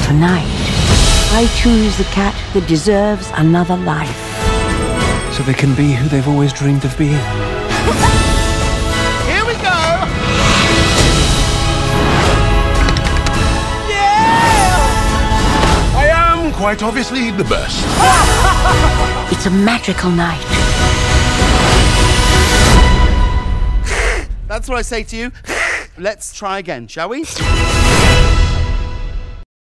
Tonight, I choose the cat that deserves another life. So they can be who they've always dreamed of being. Here we go! Yeah! I am quite obviously the best. It's a magical night. That's what I say to you. Let's try again, shall we?